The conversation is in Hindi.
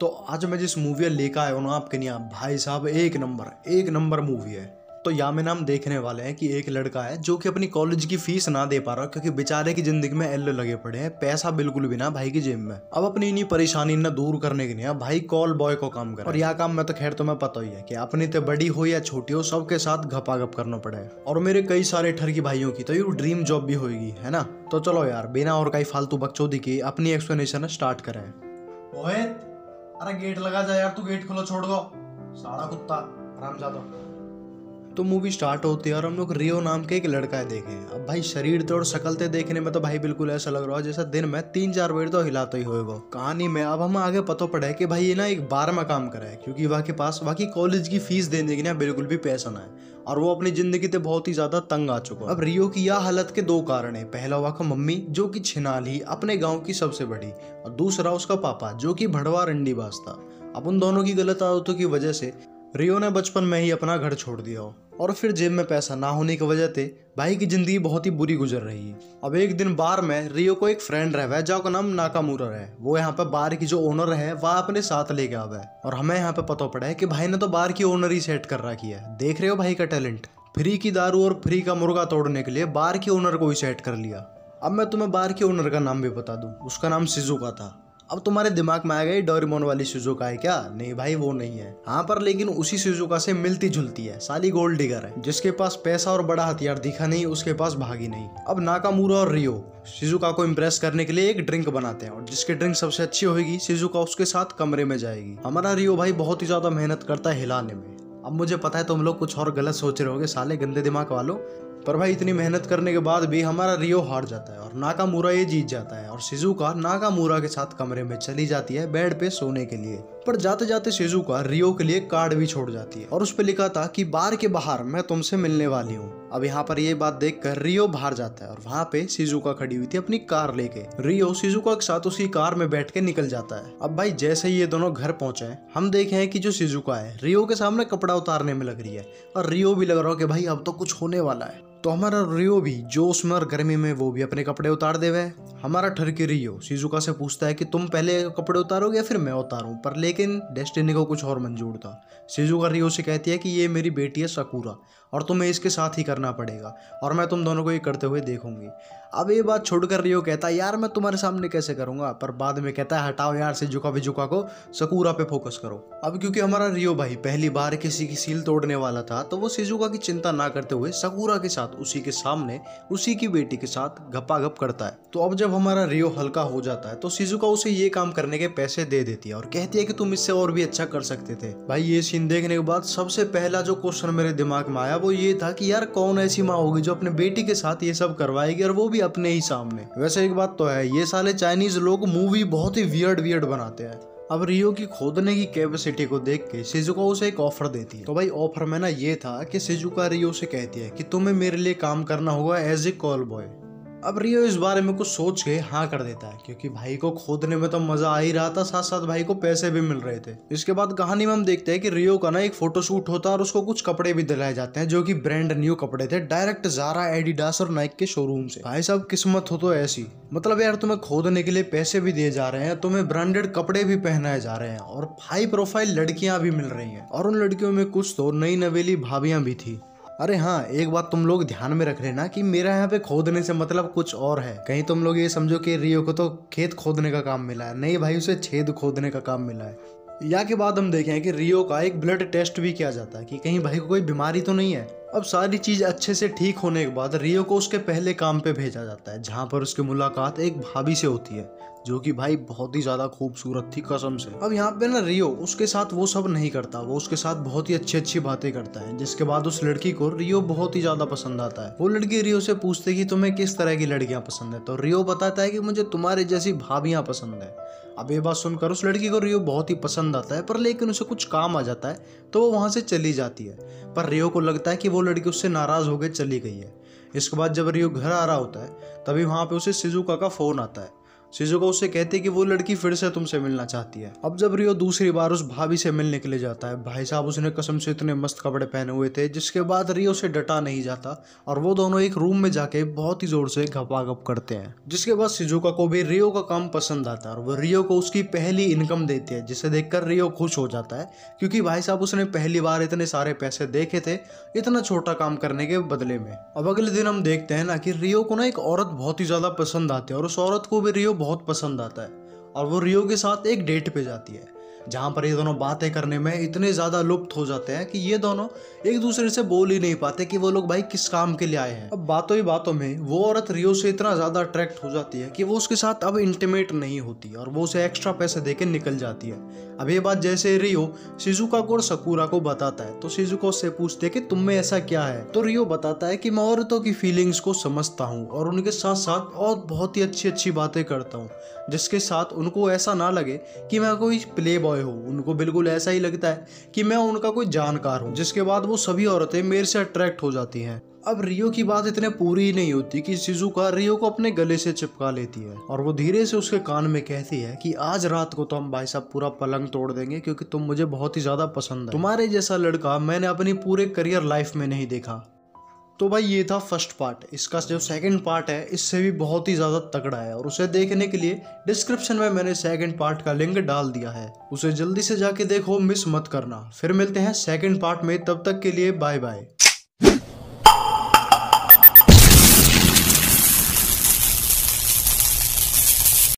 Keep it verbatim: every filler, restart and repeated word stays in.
तो आज मैं जिस मूवी लेकर आया हूँ ना आपके लिए, भाई साहब एक नंबर एक नंबर मूवी है। तो यहाँ में नाम देखने वाले हैं कि एक लड़का है जो कि अपनी कॉलेज की फीस ना दे पा रहा क्योंकि बेचारे की जिंदगी में एल लगे पड़े हैं, पैसा बिल्कुल भी ना भाई की जेब में। अब अपनी इन्हीं परेशानी ना दूर करने के लिए भाई कॉल बॉय को काम कर, और यह काम में तो खैर तुम्हें पता ही है कि अपनी तो बड़ी हो या छोटी हो सबके साथ घपाघप करना पड़े। और मेरे कई सारे ठरकी भाइयों की तो ये ड्रीम जॉब भी होगी, है ना। तो चलो यार बिना और कई फालतू बकचोदी की अपनी एक्सप्लेनेशन स्टार्ट करें। मोहित, अरे गेट लगा जा यार, तू गेट खोलो, छोड़ दो साड़ा कुत्ता, आराम जा दो। तो मूवी स्टार्ट होती है और हम लोग रियो नाम के एक लड़का है देखे। अब भाई शरीर तो और शकल देखने में तो भाई बिल्कुल ऐसा लग रहा है जैसा दिन में तीन चार बार तो हिलाता ही होगा। कहानी में अब हम आगे पता पड़ा है कि भाई ये ना एक बार में काम कर रहा है क्योंकि वहाँ के पास वहाँ की कॉलेज की फीस देने के लिए बिल्कुल भी पैसा ना है और वो अपनी जिंदगी से बहुत ही ज्यादा तंग आ चुका है। अब रियो की यह हालत के दो कारण है। पहला वहाँ का मम्मी जो कि छिनाल ही अपने गाँव की सबसे बड़ी, और दूसरा उसका पापा जो कि भड़वा रंडीबाज था। अब उन दोनों की गलत आदतों की वजह से रियो ने बचपन में ही अपना घर छोड़ दिया हो और फिर जेब में पैसा ना होने की वजह से भाई की जिंदगी बहुत ही बुरी गुजर रही है। अब एक दिन बार में रियो को एक फ्रेंड रहा है जिसका नाम नाकामुरा है। वो यहाँ पे बार की जो ओनर है वह अपने साथ लेके आवा है और हमें यहाँ पे पता पड़ा है कि भाई ने तो बार की ओनर ही सेट कर रखी है। देख रहे हो भाई का टैलेंट, फ्री की दारू और फ्री का मुर्गा तोड़ने के लिए बार की ओनर को ही सेट कर लिया। अब मैं तुम्हें बार के ओनर का नाम भी बता दूं, उसका नाम शिजुका था। अब तुम्हारे दिमाग में आ गई डोरेमोन वाली शिजुका है क्या? नहीं भाई वो नहीं है। हाँ पर लेकिन उसी शिजुका से मिलती जुलती है, साली गोल्ड डिगर है जिसके पास पैसा और बड़ा हथियार दिखा नहीं, उसके पास भागी नहीं। अब नाकामुरा और रियो शिजुका को इम्प्रेस करने के लिए एक ड्रिंक बनाते हैं और जिसकी ड्रिंक सबसे अच्छी होगी शिजुका उसके साथ कमरे में जाएगी। हमारा रियो भाई बहुत ही ज्यादा मेहनत करता है हिलाने में। अब मुझे पता है तुम लोग कुछ और गलत सोच रहे होगे साले गंदे दिमाग वालों, पर भाई इतनी मेहनत करने के बाद भी हमारा रियो हार जाता है और नाकामुरा ये जीत जाता है और शिजुका नाकामुरा के साथ कमरे में चली जाती है बेड पे सोने के लिए। पर जाते जाते शिजुका रियो के लिए कार्ड भी छोड़ जाती है और उस पे लिखा था कि बार के बाहर मैं तुमसे मिलने वाली हूँ। अब यहाँ पर ये बात देखकर रियो बाहर जाता है और वहाँ पे शिजुका खड़ी हुई थी अपनी कार लेके। रियो शिजुका के साथ उसी कार में बैठ के निकल जाता है। अब भाई जैसे ही ये दोनों घर पहुंचे हम देखे हैं कि जो शिजुका है रियो के सामने कपड़ा उतारने में लग रही है और रियो भी लग रहा हो कि भाई अब तो कुछ होने वाला है। तो हमारा रियो भी जोश में और गर्मी में वो भी अपने कपड़े उतार देवे। हमारा ठरकी रियो शिजुका से पूछता है कि तुम पहले कपड़े उतारोगे या फिर मैं उतारूं, पर लेकिन डेस्टिनी को कुछ और मंजूर था। शिजुका रियो से कहती है कि ये मेरी बेटी है साकुरा और तुम्हें इसके साथ ही करना पड़ेगा और मैं तुम दोनों को ये करते हुए देखूंगी। अब ये बात छोड़कर रियो कहता है यार मैं तुम्हारे सामने कैसे करूंगा, पर बाद में कहता है हटाओ यार शिजुका विजुका को, साकुरा पे फोकस करो। अब क्योंकि हमारा रियो भाई पहली बार किसी की सील तोड़ने वाला था तो वो शिजुका की चिंता ना करते हुए साकुरा के साथ उसी के सामने उसी की बेटी के साथ घपाघप करता है। तो अब जब हमारा रियो हल्का हो जाता है तो शिजुका उसे ये काम करने के पैसे दे देती है और कहती है कि तुम इससे और भी अच्छा कर सकते थे। भाई ये सीन देखने के बाद सबसे पहला जो क्वेश्चन मेरे दिमाग में आया वो ये था कि यार कौन ऐसी माँ होगी जो अपने बेटी के साथ ये सब करवाएगी और वो भी अपने ही सामने। वैसे एक बात तो है ये साले चाइनीज लोग मूवी बहुत ही वियर्ड वियर्ड बनाते हैं। अब रियो की खोदने की कैपेसिटी को देख के शिजुका उसे एक ऑफर देती है। तो भाई ऑफर में ना ये था कि शिजुका रियो से कहती है कि तुम्हें मेरे लिए काम करना होगा एज ए कॉल बॉय। अब रियो इस बारे में कुछ सोच के हाँ कर देता है क्योंकि भाई को खोदने में तो मजा आ ही रहा था, साथ साथ भाई को पैसे भी मिल रहे थे। इसके बाद कहानी में हम देखते हैं कि रियो का ना एक फोटोशूट होता है और उसको कुछ कपड़े भी दिलाए जाते हैं जो कि ब्रांड न्यू कपड़े थे, डायरेक्ट ज़ारा, एडिडास और नाइक के शोरूम से। भाई साहब किस्मत हो तो ऐसी, मतलब यार तुम्हें खोदने के लिए पैसे भी दिए जा रहे हैं, तुम्हें ब्रांडेड कपड़े भी पहनाए जा रहे हैं और हाई प्रोफाइल लड़कियां भी मिल रही हैं और उन लड़कियों में कुछ तो नई नवेली भाभियां भी थी। अरे हाँ एक बात तुम लोग ध्यान में रख लेना कि मेरा यहाँ पे खोदने से मतलब कुछ और है, कहीं तुम लोग ये समझो कि रियो को तो खेत खोदने का काम मिला है। नहीं भाई उसे छेद खोदने का काम मिला है। या के बाद हम देखें कि रियो का एक ब्लड टेस्ट भी किया जाता है कि कहीं भाई को कोई बीमारी तो नहीं है। अब सारी चीज अच्छे से ठीक होने के बाद रियो को उसके पहले काम पे भेजा जाता है जहाँ पर उसकी मुलाकात एक भाभी से होती है जो कि भाई बहुत ही ज्यादा खूबसूरत थी कसम से। अब यहाँ पे ना रियो उसके साथ वो सब नहीं करता, वो उसके साथ बहुत ही अच्छी अच्छी बातें करता है जिसके बाद उस लड़की को रियो बहुत ही ज्यादा पसंद आता है। वो लड़की रियो से पूछती है कि तुम्हें किस तरह की लड़कियां पसंद है, तो रियो बताता है कि मुझे तुम्हारे जैसी भाभियां पसंद है। अब ये बात सुनकर उस लड़की को रियो बहुत ही पसंद आता है, पर लेकिन उसे कुछ काम आ जाता है तो वो वहां से चली जाती है। पर रियो को लगता है कि वो लड़की उससे नाराज होकर चली गई है। इसके बाद जब रियो घर आ रहा होता है तभी वहां पे उसे शिजुका का फोन आता है शिजुका उससे कहती है कि वो लड़की फिर से तुमसे मिलना चाहती है। अब जब रियो दूसरी बार उस भाभी से मिलने के लिए जाता है, भाई साहब उसने कसम से इतने मस्त कपड़े पहने हुए थे जिसके बाद रियो से डटा नहीं जाता और वो दोनों एक रूम में जाके बहुत ही जोर से घपाघप करते हैं। जिसके बाद शिजुका को भी रियो का काम पसंद आता है और वो रियो को उसकी पहली इनकम देती है, जिसे देखकर रियो खुश हो जाता है क्योंकि भाई साहब उसने पहली बार इतने सारे पैसे देखे थे इतना छोटा काम करने के बदले में। अब अगले दिन हम देखते हैं ना कि रियो को ना एक औरत बहुत ही ज्यादा पसंद आती है और उस औरत को भी रियो बहुत पसंद आता है और वो रियो के साथ एक डेट पे जाती है जहाँ पर ये दोनों बातें करने में इतने ज़्यादा लुप्त हो जाते हैं कि ये दोनों एक दूसरे से बोल ही नहीं पाते कि वो लोग भाई किस काम के लिए आए हैं। अब बातों ही बातों में वो औरत रियो से इतना ज़्यादा अट्रैक्ट हो जाती है कि वो उसके साथ अब इंटीमेट नहीं होती और वो उसे एक्स्ट्रा पैसे देके निकल जाती है। अब ये बात जैसे रियो शिजुका को और सकूरा को बताता है तो शिजुका उससे पूछते है कि तुम में ऐसा क्या है, तो रियो बताता है कि मैं औरतों की फीलिंग्स को समझता हूँ और उनके साथ साथ और बहुत ही अच्छी अच्छी बातें करता हूँ जिसके साथ उनको ऐसा ना लगे कि मैं कोई प्ले बॉय हूँ। उनको बिल्कुल ऐसा ही लगता है कि मैं उनका कोई जानकार हूँ, जिसके बाद वो सभी औरतें मेरे से अट्रैक्ट हो जाती हैं। अब रियो की बात इतने पूरी नहीं होती कि शिजुका रियो को अपने गले से चिपका लेती है और वो धीरे से उसके कान में कहती है कि आज रात को तो हम भाई साहब पूरा पलंग तोड़ देंगे क्योंकि तुम मुझे बहुत ही ज्यादा पसंद है। तुम्हारे जैसा लड़का मैंने अपनी पूरे करियर लाइफ में नहीं देखा। तो भाई ये था फर्स्ट पार्ट। इसका जो सेकंड पार्ट है इससे भी बहुत ही ज़्यादा तगड़ा है और उसे देखने के लिए डिस्क्रिप्शन में मैंने सेकंड पार्ट का लिंक डाल दिया है, उसे जल्दी से जाके देखो, मिस मत करना। फिर मिलते हैं सेकंड पार्ट में, तब तक के लिए बाय बाय।